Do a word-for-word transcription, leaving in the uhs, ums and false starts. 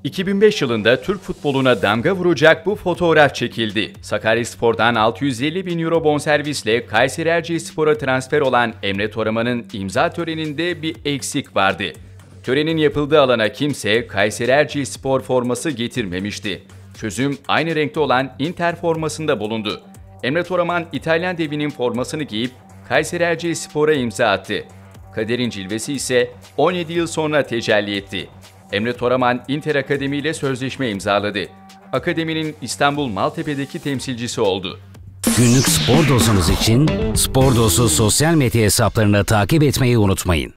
iki bin beş yılında Türk futboluna damga vuracak bu fotoğraf çekildi. Sakaryaspor'dan altı yüz elli bin euro bonservisle Kayseri Erciyesspor'a transfer olan Emre Toraman'ın imza töreninde bir eksik vardı. Törenin yapıldığı alana kimse Kayseri Erciyespor forması getirmemişti. Çözüm aynı renkte olan Inter formasında bulundu. Emre Toraman İtalyan devinin formasını giyip Kayseri Erciyespor'a imza attı. Kaderin cilvesi ise on yedi yıl sonra tecelli etti. Emre Toraman Inter Akademi ile sözleşme imzaladı. Akademinin İstanbul Maltepe'deki temsilcisi oldu. Günlük spor dozunuz için Spor Dozu sosyal medya hesaplarını takip etmeyi unutmayın.